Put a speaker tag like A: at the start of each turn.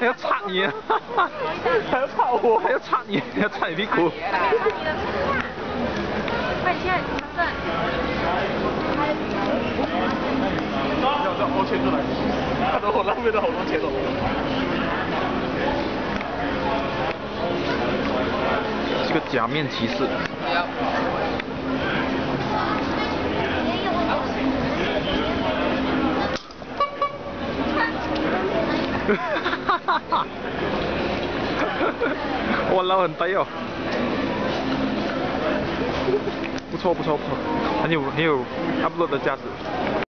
A: 要插你啊！还要插我，还要插你，要插你屁股。
B: 快签，正。
A: 这样凹签出来，看得我浪费了好多钱哦。是个假面骑士。哈哈！哇，老很呆哦。不错不错不错，很有 upload 的价值。